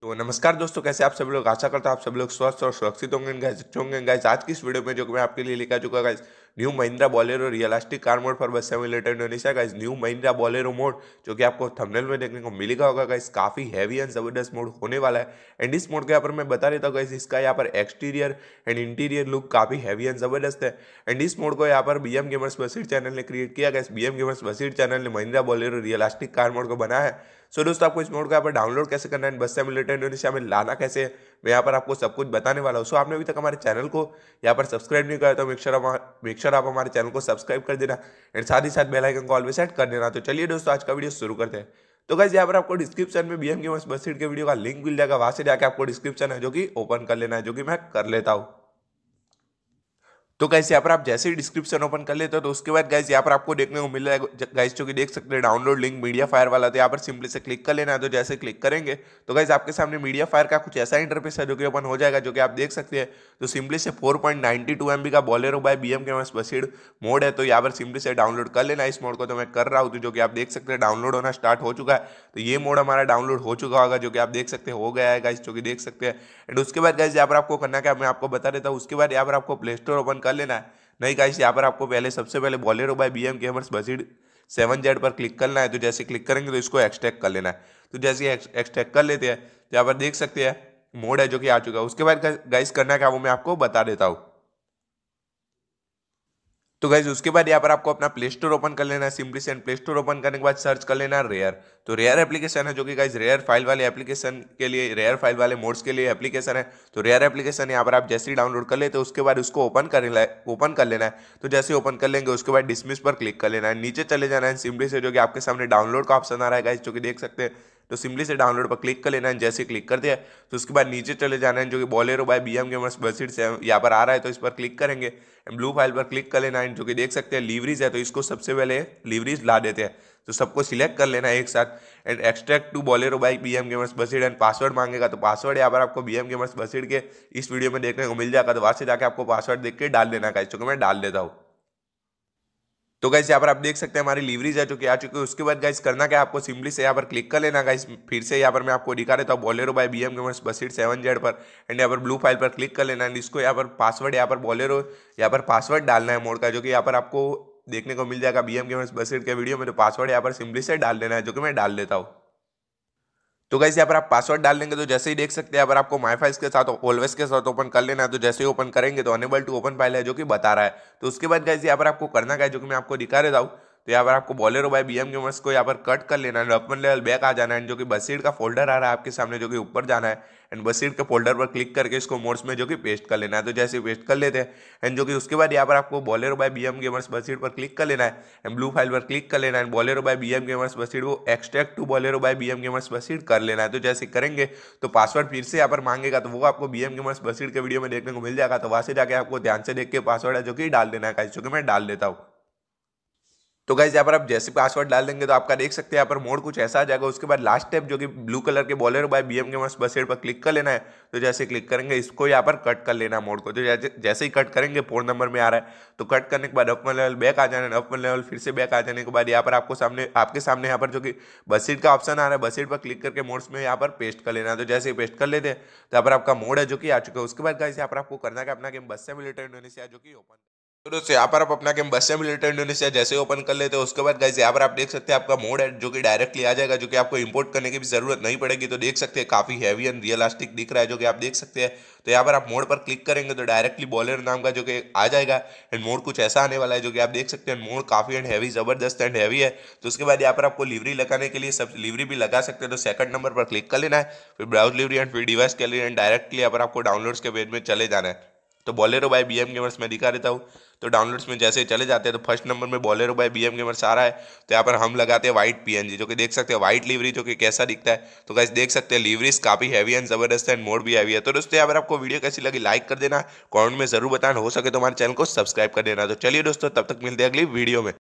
तो नमस्कार दोस्तों, कैसे आप सभी लोग। आशा करता हूं आप सभी लोग स्वस्थ और सुरक्षित होंगे गाइस, अच्छे होंगे गाइस। आज की इस वीडियो में जो कि मैं आपके लिए लेकर आ चुका guys, new Mahindra Bolero realistic car mod for bus simulator Indonesia guys. New Mahindra Bolero mod जो कि आपको थंबनेल में देखने को मिलेगा होगा गाइस, काफी हैवी एंड जबरदस्त मोड होने वाला है। एंड इस मोड के यहाँ पर मैं बता देता हूँ गाइस, इसका यहाँ पर एक्सटीरियर एंड इंटीरियर लुक काफी हैवी एंड जबरदस्त है। एंड इस मोड को यहाँ पर बीएम गेमर्स बसीट चैनल ने क्रिएट किया guys. BM gamers Bussid channel ने Mahindra Bolero realistic car mod को बनाया है। सो दोस्तों, आपको इस मोड को यहाँ पर डाउनलोड कैसे करना है, बस सिमुलेटर इंडोनेशिया में लाना कैसे है, मैं यहाँ पर आपको सब कुछ बताने वाला हूँ। सो आपने अभी तक हमारे चैनल को यहाँ पर सब्सक्राइब नहीं किया तो मेक श्योर आप हमारे चैनल को सब्सक्राइब कर देना एंड साथ ही साथ बेल आइकन को ऑल पे सेट कर देना। तो चलिए दोस्तों, आज का वीडियो शुरू करते हैं। तो गाइस, यहाँ पर आपको डिस्क्रिप्शन में बीएम गेमर्स बसीट के वीडियो का लिंक मिल जाएगा, वहां से जाकर आपको डिस्क्रिप्शन है जो कि ओपन कर लेना है, जो कि मैं कर लेता हूँ। तो गाइस, यहाँ पर आप जैसे ही डिस्क्रिप्शन ओपन कर लेते हो तो उसके बाद गाइस यहाँ पर आपको देखने को मिल रहा है गाइस, जो कि देख सकते हैं डाउनलोड लिंक मीडिया फायर वाला। तो यहाँ पर सिंपली से क्लिक कर लेना है। तो जैसे क्लिक करेंगे तो गाइस आपके सामने मीडिया फायर का कुछ ऐसा इंटरफेस है जो कि ओपन हो जाएगा, जो कि आप देख सकते हैं। तो सिंपली से 4.92 MB का बोलेरो बाय बीएम के बसीड मोड है। तो यहाँ पर सिंपली से डाउनलोड कर लेना है इस मोड को। तो मैं कर रहा हूँ, तो जो कि आप देख सकते हैं डाउनलोड होना स्टार्ट हो चुका है। तो ये मोड हमारा डाउनलोड हो चुका होगा, जो कि आप देख सकते हैं हो गया है गाइस, जो कि देख सकते हैं। एंड उसके बाद गाइस यहाँ पर आपको करना क्या, मैं आपको बता देता हूँ। उसके बाद यहाँ पर आपको प्ले स्टोर ओपन कर लेना है। नहीं गाइस, यहाँ पर आपको सबसे पहले Bolero by BM gamers Bussid 7Z पर क्लिक करना है। तो जैसे क्लिक करेंगे तो इसको एक्सट्रैक्ट कर लेना है। तो जैसे एक्सट्रैक्ट कर लेते हैं तो यहाँ पर देख सकते हैं मोड है जो कि आ चुका है। उसके बाद गाइस करना क्या वो मैं आपको बता देता हूँ। तो गाइज उसके बाद यहाँ पर आपको अपना प्ले स्टोर ओपन कर लेना है सिंपली से। प्ले स्टोर ओपन करने के बाद सर्च कर लेना है रेयर। तो रेयर एप्लीकेशन है जो कि गाइज रेयर फाइल वाले एप्लीकेशन के लिए, रेयर फाइल वाले मोड्स के लिए एप्लीकेशन है। तो रेयर एप्लीकेशन यहाँ पर आप जैसे ही डाउनलोड कर लेते हो उसके बाद उसको ओपन कर लेना है। तो जैसे ओपन कर लेंगे उसके बाद डिसमिस पर क्लिक कर लेना है, नीचे चले जाना है सिंपली से, जो कि आपके सामने डाउनलोड का ऑप्शन आ रहा है गाइज, जो कि देख सकते हैं। तो सिंपली से डाउनलोड पर क्लिक कर लेना है। जैसे क्लिक कर दिया तो उसके बाद नीचे चले जाना है, जो कि Bolero by BM gamers Bussid से यहाँ पर आ रहा है। तो इस पर क्लिक करेंगे, ब्लू फाइल पर क्लिक कर लेना है, जो कि देख सकते हैं लीवरीज है। तो इसको सबसे पहले लीवरीज ला देते हैं। तो सबको सिलेक्ट कर लेना है एक साथ। And extract to Bolero by BM gamers Bussid and password मांगेगा। तो पासवर्ड यहाँ पर आपको बीएम गेमर्स बसीड के इस वीडियो में देखने को मिल जाएगा। तो वहां से जाकर आपको पासवर्ड देख के डाल देना है, जो कि मैं डाल देता हूँ। तो गाइस यहाँ पर आप देख सकते हैं हमारी लीवरेज है जो कि आ चुकी है। उसके बाद गाइस करना क्या, आपको सिंपली से यहाँ पर क्लिक कर लेना गाइस। फिर से यहाँ पर मैं आपको दिखा देता हूँ Bolero by BM gamers Bussid 7Z पर। एंड यहाँ पर ब्लू फाइल पर क्लिक कर लेना है। इसको यहाँ पर पासवर्ड, यहाँ पर बोलेरो यहाँ पर पासवर्ड डालना है मोड का, जो कि यहाँ पर आपको देखने को मिल जाएगा बीएम गेमर्स बसीड के वीडियो में। तो पासवर्ड यहाँ पर सिंपली से डाल देना है, जो कि मैं डाल देता हूँ। तो गाइस यहाँ पर आप पासवर्ड डाल देंगे तो जैसे ही देख सकते हैं यहाँ पर आपको माई फाइल्स के साथ ऑलवेज के साथ ओपन कर लेना है। तो जैसे ही ओपन करेंगे तो अनेबल टू ओपन फाइल है जो कि बता रहा है। तो उसके बाद गाइस यहाँ पर आपको करना क्या है, जो कि मैं आपको दिखा देता हूँ। तो यहाँ पर आपको बोलेरो बाय बीएम गेमर्स को यहाँ पर कट कर लेना है, अपन लेवल बैक आ जाना है, जो कि बसीड का फोल्डर आ रहा है आपके सामने, जो कि ऊपर जाना है। एंड बसीड के फोल्डर पर क्लिक करके इसको मोड्स में जो कि पेस्ट कर लेना है। तो जैसे पेस्ट कर लेते हैं एंड जो कि उसके बाद यहाँ पर आपको Bolero by BM gamers Bussid पर क्लिक कर लेना है एंड ब्लू फाइल पर क्लिक कर लेना है। Bolero by BM gamers Bussid वो extract to Bolero by BM gamers Bussid कर लेना है। तो जैसे करेंगे तो पासवर्ड फिर से यहाँ पर मांगेगा, तो वो आपको बीएम गेमर्स बसीड के वीडियो में देखने को मिल जाएगा। तो वहां से जाके आपको ध्यान से देख के पासवर्ड है जो कि डाल देना है, जो कि मैं डाल देता हूँ। तो गाइस यहाँ पर आप जैसे पासवर्ड डाल देंगे तो आपका देख सकते हैं यहाँ पर मोड कुछ ऐसा आ जाएगा। उसके बाद लास्ट स्टेप जो कि ब्लू कलर के Bolero by BM gamers Bussid पर क्लिक कर लेना है। तो जैसे क्लिक करेंगे इसको यहाँ पर कट कर लेना मोड को। तो जैसे ही कट करेंगे 4 नंबर में आ रहा है। तो कट करने के बाद अप वन लेवल बैक आ जाना है। अप वन लेवल फिर से बैक आ जाने के बाद यहाँ पर आपके सामने यहाँ पर जो कि बसीड का ऑप्शन आ रहा है, बसीड पर क्लिक करके मोड्स में यहाँ पर पेस्ट कर लेना है। तो जैसे ही पेस्ट कर लेते हैं तो यहाँ पर आपका मोड है जो कि आ चुका है। उसके बाद गाइस यहाँ पर आपको करना है अपना गेम बस सिमुलेटर इंडोनेशिया जो कि ओपन। तो दोस्तों यहाँ पर आप अपना गेम बस सिमुलेटर इंडोनेशिया जैसे ओपन कर लेते हो उसके बाद गाइस यहाँ पर आप देख सकते हैं आपका मोड है जो कि डायरेक्टली आ जाएगा, जो कि आपको इंपोर्ट करने की भी जरूरत नहीं पड़ेगी। तो देख सकते हैं काफी हैवी एंड रियलिस्टिक दिख रहा है, जो कि आप देख सकते हैं। तो यहाँ पर आप मोड पर क्लिक करेंगे तो डायरेक्टली बॉलर नाम का जो कि आ जाएगा। एंड मोड कुछ ऐसा आने वाला है, जो कि आप देख सकते हैं मोड काफी एंड हैवी, जबरदस्त एंड हैवी है। तो उसके बाद यहाँ पर आपको लिवरी लगाने के लिए सब लिवरी भी लगा सकते हैं। तो सेकंड नंबर पर क्लिक कर लेना है, फिर ब्राउज लिवरी एंड फिर डिवाइस के लिए, एंड डायरेक्टली यहाँ पर आपको डाउनलोड्स के पेज में चले जाना है। तो बोलेरो बाय बीएम गेमर्स में दिखा देता हूँ। तो डाउनलोड्स में जैसे ही चले जाते हैं तो फर्स्ट नंबर में बोलेरो बाय बीएम गेमर्स आ रहा है। तो यहाँ पर हम लगाते हैं व्हाइट पीएनजी, जो कि देख सकते हैं व्हाइट लिवरी, जो कि कैसा दिखता है। तो गाइस देख सकते हैं लिवरीज काफी हैवी एंड जबरदस्त है एंड मोड भी हैवी है। तो दोस्तों यहाँ पर आपको वीडियो कैसी लगी लाइक कर देना, कमेंट में जरूर बताना, हो सके तो हमारे चैनल को सब्सक्राइब कर देना। तो चलिए दोस्तों, तब तक मिलते हैं अगली वीडियो में।